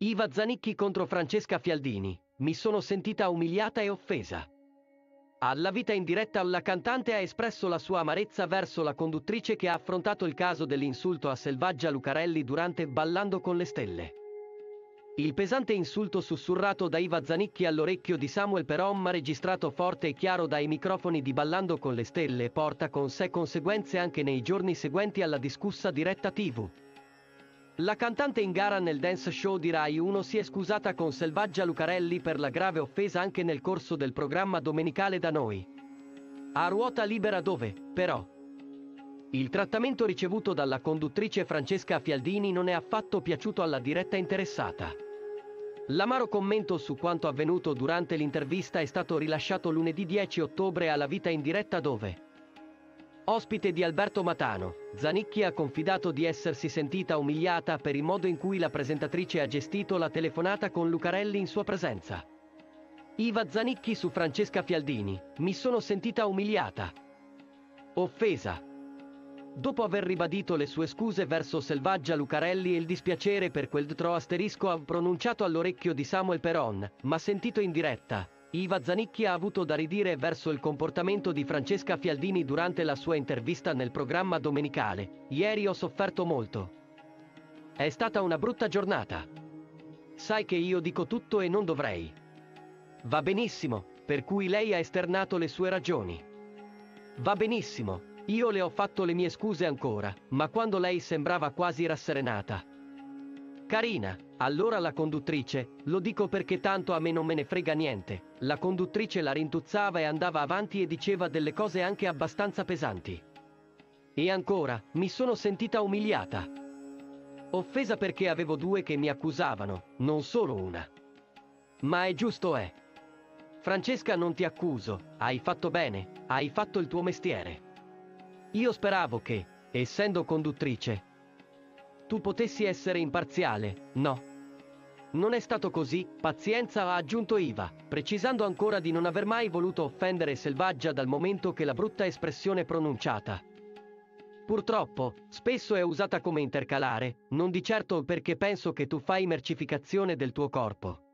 Iva Zanicchi contro Francesca Fialdini. Mi sono sentita umiliata e offesa. Alla vita in diretta la cantante ha espresso la sua amarezza verso la conduttrice che ha affrontato il caso dell'insulto a Selvaggia Lucarelli durante Ballando con le stelle. Il pesante insulto sussurrato da Iva Zanicchi all'orecchio di Samuel Peron, ma registrato forte e chiaro dai microfoni di Ballando con le stelle, porta con sé conseguenze anche nei giorni seguenti alla discussa diretta TV. La cantante in gara nel dance show di Rai 1 si è scusata con Selvaggia Lucarelli per la grave offesa anche nel corso del programma domenicale Da Noi. A ruota libera dove, però, il trattamento ricevuto dalla conduttrice Francesca Fialdini non è affatto piaciuto alla diretta interessata. L'amaro commento su quanto avvenuto durante l'intervista è stato rilasciato lunedì 10 ottobre alla vita in diretta dove, ospite di Alberto Matano, Zanicchi ha confidato di essersi sentita umiliata per il modo in cui la presentatrice ha gestito la telefonata con Lucarelli in sua presenza. Iva Zanicchi su Francesca Fialdini. Mi sono sentita umiliata. Offesa. Dopo aver ribadito le sue scuse verso Selvaggia Lucarelli e il dispiacere per quel **** ha pronunciato all'orecchio di Samuel Peron, ma sentito in diretta, Iva Zanicchi ha avuto da ridire verso il comportamento di Francesca Fialdini durante la sua intervista nel programma domenicale. Ieri ho sofferto molto. È stata una brutta giornata. Sai che io dico tutto e non dovrei. Va benissimo, per cui lei ha esternato le sue ragioni. Va benissimo, io le ho fatto le mie scuse ancora, ma quando lei sembrava quasi rasserenata. Carina, allora la conduttrice, lo dico perché tanto a me non me ne frega niente, la conduttrice la rintuzzava e andava avanti e diceva delle cose anche abbastanza pesanti. E ancora, mi sono sentita umiliata. Offesa perché avevo due che mi accusavano, non solo una. Ma è giusto, è. Francesca, non ti accuso, hai fatto bene, hai fatto il tuo mestiere. Io speravo che, essendo conduttrice, tu potessi essere imparziale, no? Non è stato così, pazienza, ha aggiunto Iva, precisando ancora di non aver mai voluto offendere Selvaggia dal momento che la brutta espressione pronunciata, purtroppo, spesso è usata come intercalare, non di certo perché penso che tu fai mercificazione del tuo corpo.